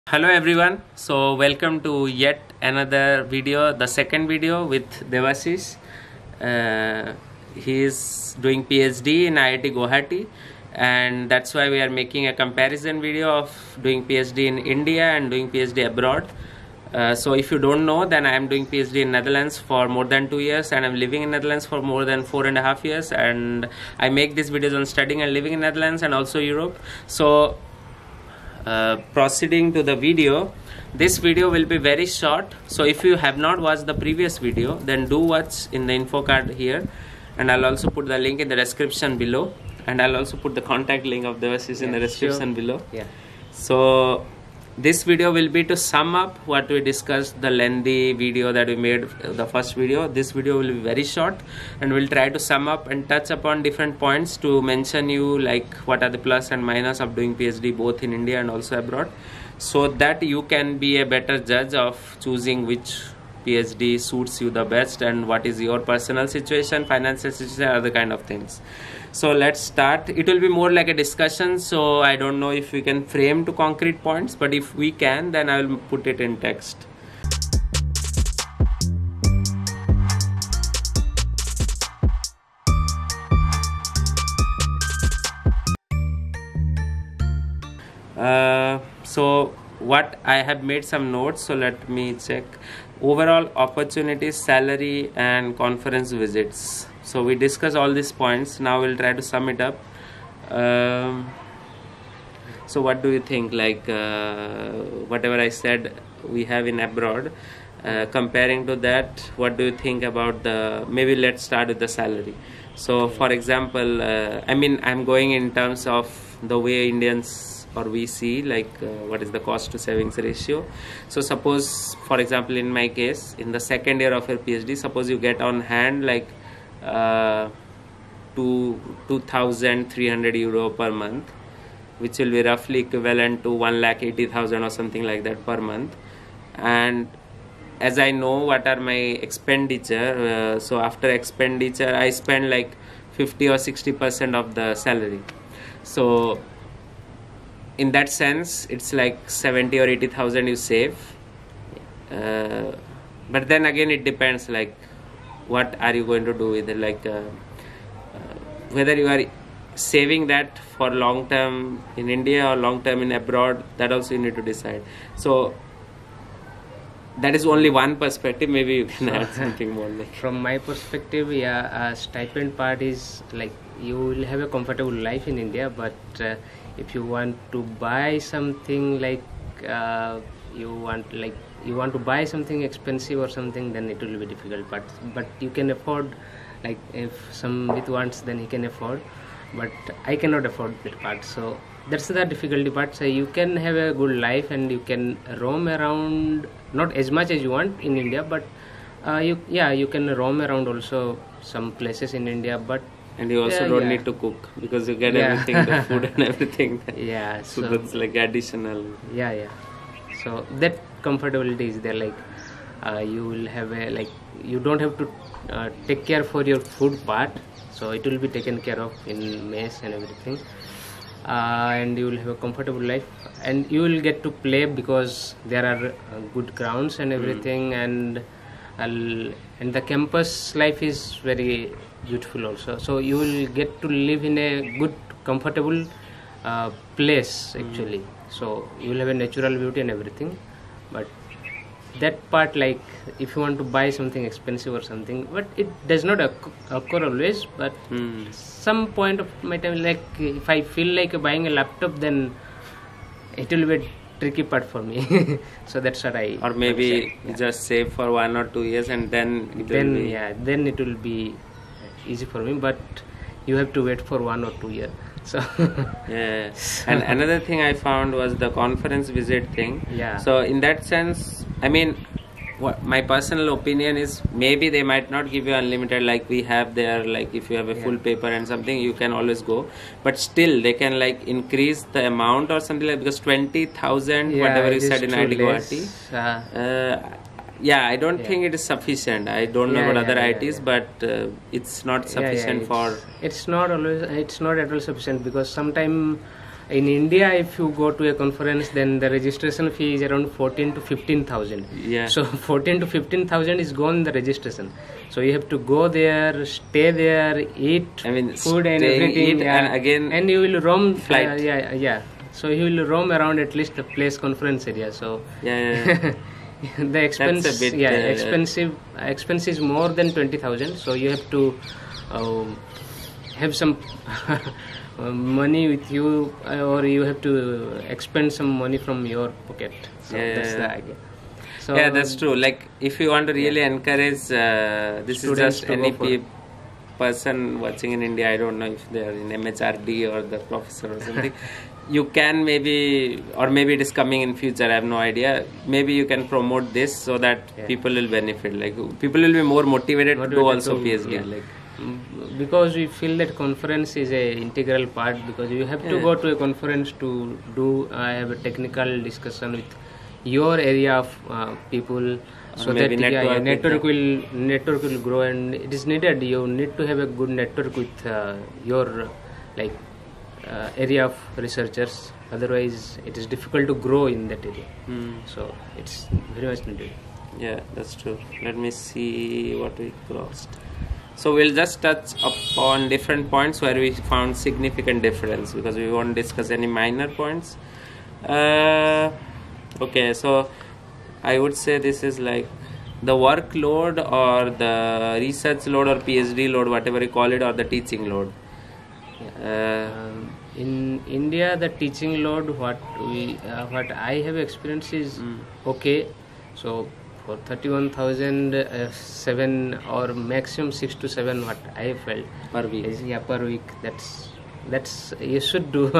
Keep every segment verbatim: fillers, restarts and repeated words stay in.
Hello everyone, so welcome to yet another video, the second video with Debasish. Uh, he is doing PhD in I I T Guwahati, and that's why we are making a comparison video of doing PhD in India and doing PhD abroad. Uh, so if you don't know, then I am doing PhD in Netherlands for more than two years and I'm living in Netherlands for more than four and a half years, and I make these videos on studying and living in Netherlands and also Europe. So Uh, proceeding to the video, this video will be very short, so if you have not watched the previous video, then do watch in the info card here, and I'll also put the link in the description below, and I'll also put the contact link of Debasish yeah, in the description sure. below. Yeah. So this video will be to sum up what we discussed, the lengthy video that we made, the first video. This video will be very short, and we'll try to sum up and touch upon different points to mention you like what are the plus and minus of doing PhD both in India and also abroad, so that you can be a better judge of choosing which PhD suits you the best and what is your personal situation, financial situation, other kind of things. So let's start. It will be more like a discussion, so I don't know if we can frame to concrete points, but if we can, then I will put it in text. Uh, so what I have made some notes, so let me check. Overall opportunities, salary and conference visits. So we discuss all these points. Now we'll try to sum it up. Um, so what do you think, like uh, whatever I said we have in abroad, uh, comparing to that, what do you think about the, maybe let's start with the salary. So for example, uh, I mean I'm going in terms of the way Indians or we see like uh, what is the cost to savings ratio. So suppose for example in my case, in the second year of your PhD, suppose you get on hand like uh, two two thousand three hundred euro per month, which will be roughly equivalent to one lakh eighty thousand or something like that per month. And as I know what are my expenditure, uh, so after expenditure I spend like fifty or sixty percent of the salary. So in that sense it's like seventy or eighty thousand you save, uh, but then again it depends like what are you going to do with it, like uh, uh, whether you are saving that for long term in India or long term in abroad, that also you need to decide. So that is only one perspective. Maybe you can so, add something more. Like. From my perspective, yeah, uh, stipend part is like you will have a comfortable life in India, but uh, if you want to buy something like uh, you want like you want to buy something expensive or something, then it will be difficult. But but you can afford, like if Sambit wants, then he can afford, but I cannot afford that part. So that's the difficulty part. So you can have a good life and you can roam around, not as much as you want in India, but uh, you yeah you can roam around also some places in India, but and you also yeah, don't yeah. need to cook because you get yeah. everything, the food and everything. Yeah, so, so that's like additional. Yeah, yeah. So that comfortability is there. Like uh, you will have a like you don't have to uh, take care for your food part. So it will be taken care of in mess and everything. Uh, and you will have a comfortable life, and you will get to play because there are uh, good grounds and everything, mm. and I'll, and the campus life is very beautiful also. So you will get to live in a good, comfortable uh, place actually. Mm. So you will have a natural beauty and everything, but that part, like if you want to buy something expensive or something, but it does not occur always, but mm. some point of my time, like if I feel like buying a laptop, then it will be a tricky part for me. So that's what I or maybe yeah. just save for one or two years and then it then will be yeah then it will be easy for me, but you have to wait for one or two years. So yeah. And another thing I found was the conference visit thing. Yeah. So in that sense, I mean, what my personal opinion is, maybe they might not give you unlimited like we have there, like if you have a yeah. full paper and something you can always go, but still they can like increase the amount or something, like because twenty thousand yeah, whatever you said in I I T Guwahati, uh, uh, yeah, I don't yeah. think it is sufficient. I don't know yeah, about yeah, other yeah, I Ts, yeah. but uh, it's not sufficient yeah, yeah, it's, for. It's not always. It's not at all sufficient because sometimes in India, if you go to a conference, then the registration fee is around fourteen to fifteen thousand. Yeah. So fourteen to fifteen thousand is gone the registration. So you have to go there, stay there, eat I mean, food and staying, everything, eat, yeah. and again and you will roam. flight. Uh, yeah, yeah. So you will roam around at least the place conference area. So Yeah, yeah, yeah. the expense, That's a bit, yeah, uh, expensive. Expense is more than twenty thousand. So you have to um, have some money with you, uh, or you have to expend some money from your pocket. So Yeah, that's yeah, the yeah. idea. So Yeah, that's true. Like, if you want to really Yeah. encourage, uh, this Students is just to any go for- pe- person watching in India. I don't know if they are in M H R D or the professor or something. You can maybe, or maybe it is coming in future. I have no idea. Maybe you can promote this so that Yeah. people will benefit. Like, people will be more motivated, to do Motivated also to- PhD. yeah. Like, Mm, because we feel that conference is a integral part, because you have to Yeah. go to a conference to do uh, have a technical discussion with your area of uh, people, so that maybe yeah, yeah, network with network will network will grow, and it is needed. You need to have a good network with uh, your like uh, area of researchers. Otherwise, it is difficult to grow in that area. hmm. So it's very much needed. Yeah, that's true. Let me see what we crossed. So we'll just touch upon different points where we found significant difference, because we won't discuss any minor points. Uh, okay, so I would say this is like the workload or the research load or PhD load, whatever you call it, or the teaching load. Uh, Um, in India, the teaching load, what we uh, what I have experienced is Mm. okay. So for thirty-one thousand, uh, seven or maximum six to seven, what I felt per week. is yeah per week. That's that's you should do.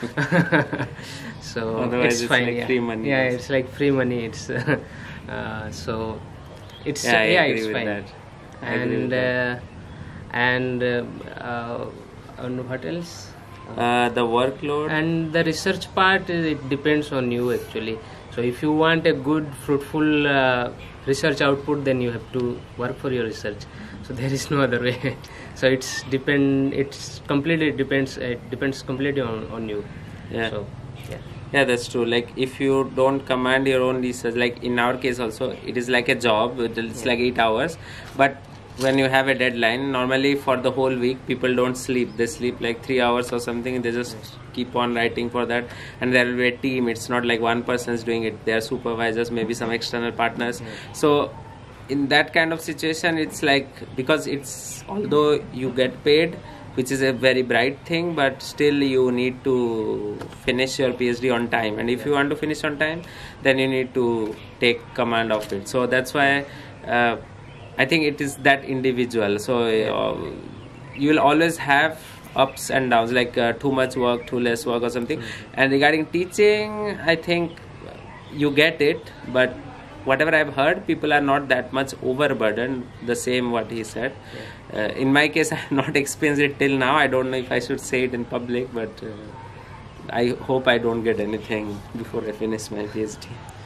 So Otherwise it's it's fine. like yeah. free money Yeah, also. it's like free money. It's uh, so it's Yeah, I yeah, agree it's with fine. that. I agree And with that. uh, and uh, uh, and what else? Uh, the workload. And the research part, is it depends on you actually. So if you want a good fruitful uh, research output, then you have to work for your research. So there is no other way. So it's depend it's completely depends it depends completely on, on you. Yeah. So yeah. Yeah, that's true. Like, if you don't command your own research, like in our case also, it is like a job. It's Yeah. like eight hours. But when you have a deadline, normally for the whole week, people don't sleep. They sleep like three hours or something. They just Yes. keep on writing for that. And there will be a team. It's not like one person is doing it. There are supervisors, maybe some external partners. Yeah. So in that kind of situation, it's like, because it's, although you get paid, which is a very bright thing, but still you need to finish your PhD on time. And if you want to finish on time, then you need to take command of it. So that's why uh, I think it is that individual. So uh, you will always have ups and downs, like uh, too much work, too less work or something. Mm-hmm. And regarding teaching, I think you get it, but whatever I've heard, people are not that much overburdened, the same what he said. Yeah. Uh, in my case, I have not experienced it till now. I don't know if I should say it in public, but uh, I hope I don't get anything before I finish my PhD.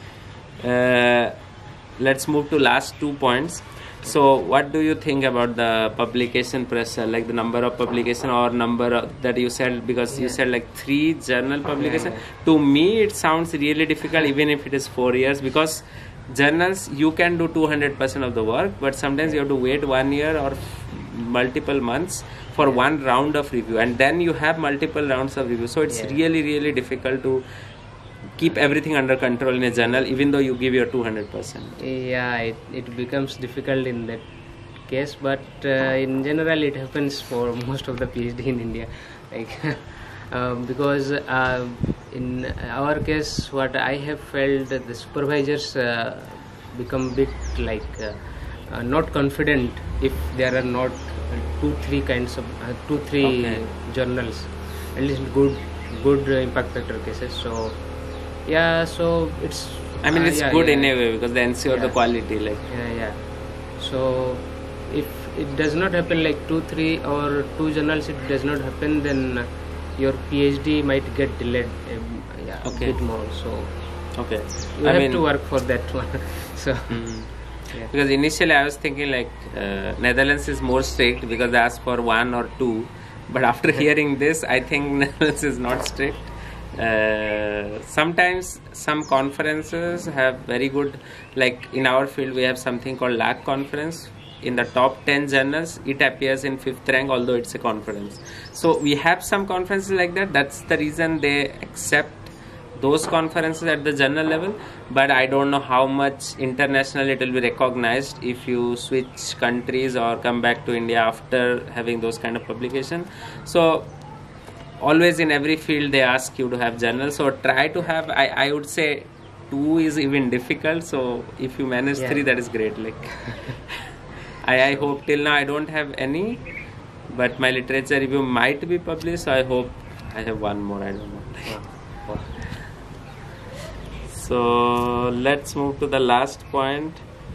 Uh, let's move to last two points. So what do you think about the publication pressure, like the number of publication or number of, that you said, because you Yeah. said like three journal publication. yeah. To me, it sounds really difficult, even if it is four years, because journals, you can do two hundred percent of the work, but sometimes you have to wait one year or f- multiple months for one round of review, and then you have multiple rounds of review. So it's Yeah. really, really difficult to keep everything under control in a journal, even though you give your two hundred percent. Yeah, it, it becomes difficult in that case, but uh, in general it happens for most of the PhD in India. Like, um, because uh, in our case, what I have felt, that the supervisors uh, become bit like uh, uh, not confident if there are not uh, two, three kinds of uh, two, three Okay. journals, at least good, good uh, impact factor cases. So. Yeah, so it's. I mean, uh, it's yeah, good yeah. in a way, because they ensure the Yeah. quality. Like, Yeah, yeah. So if it does not happen like two, three or two journals, it does not happen, then your PhD might get delayed. Um, yeah, Okay. a bit more. So okay, you I have mean, to work for that one. So mm, yeah. because initially I was thinking like uh, Netherlands is more strict because they ask for one or two, but after hearing this, I think Netherlands is not strict. Uh, sometimes some conferences have very good, like in our field we have something called L A C conference. In the top ten journals it appears in fifth rank, although it's a conference. So we have some conferences like that. That's the reason they accept those conferences at the journal level, but I don't know how much international it will be recognized if you switch countries or come back to India after having those kind of publication. So always in every field they ask you to have journals, so try to have, I, I would say two is even difficult, so if you manage yeah. three, that is great. Like I, I hope till now I don't have any, but my literature review might be published, so I hope I have one more, I don't know. Wow. Wow. So let's move to the last point.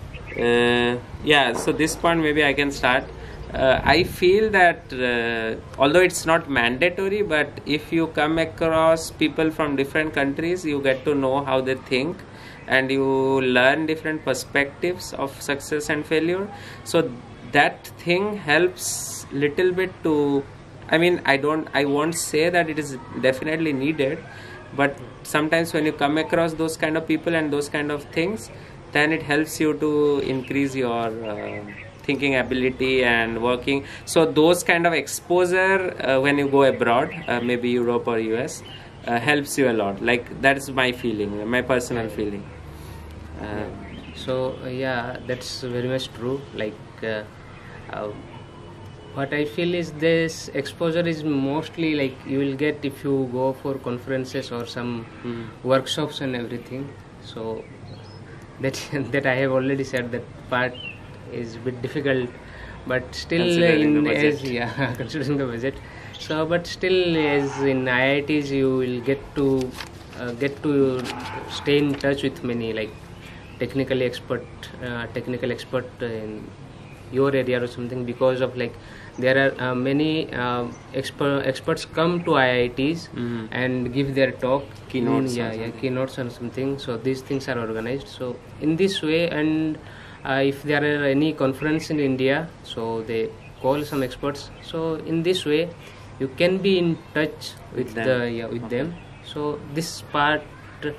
Uh, yeah, so this point maybe I can start. Uh, I feel that uh, although it's not mandatory, but if you come across people from different countries, you get to know how they think and you learn different perspectives of success and failure. So that thing helps little bit to, I mean, I don't, I won't say that it is definitely needed, but sometimes when you come across those kind of people and those kind of things, then it helps you to increase your uh, thinking ability and working. So those kind of exposure uh, when you go abroad, uh, maybe Europe or U S, uh, helps you a lot. Like that is my feeling, my personal feeling. Uh, so uh, yeah, that's very much true. Like uh, uh, what I feel is this exposure is mostly like you will get if you go for conferences or some mm. workshops and everything. So that that I have already said that part is a bit difficult, but still in as yeah considering the budget. So but still as in I I Ts you will get to uh, get to stay in touch with many like technically expert uh, technical expert in your area or something, because of like there are uh, many uh, exper experts come to I I Ts mm-hmm. and give their talk, keynotes, mm, yeah, yeah, keynotes and something. So these things are organized. So in this way, and uh, if there are any conference in India, so they call some experts. So in this way, you can be in touch with, with the yeah, with okay. them. So this part, uh,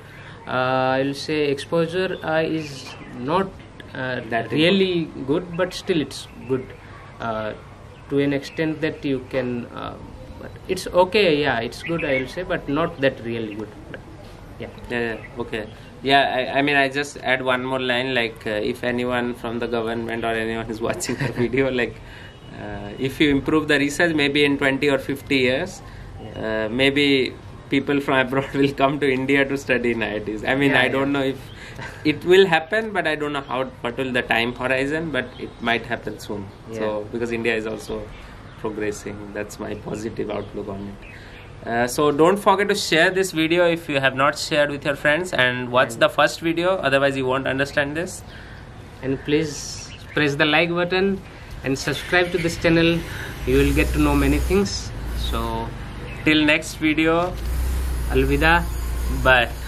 I will say exposure uh, is not uh, that really good, but still it's good. Uh, to an extent that you can uh, but it's okay, yeah, it's good I will say, but not that really good. But yeah. Yeah, okay. Yeah, I, I mean I just add one more line, like uh, if anyone from the government or anyone is watching the video, like uh, if you improve the research, maybe in twenty or fifty years yeah. uh, maybe people from abroad will come to India to study in I I Ts. I mean yeah, I don't yeah. know if it will happen, but I don't know how, what will the time horizon, but it might happen soon. Yeah. So because India is also progressing, that's my positive outlook on it. Uh, so don't forget to share this video if you have not shared with your friends, and watch the first video, otherwise you won't understand this. And please press the like button and subscribe to this channel, you will get to know many things. So till next video, alvida, bye.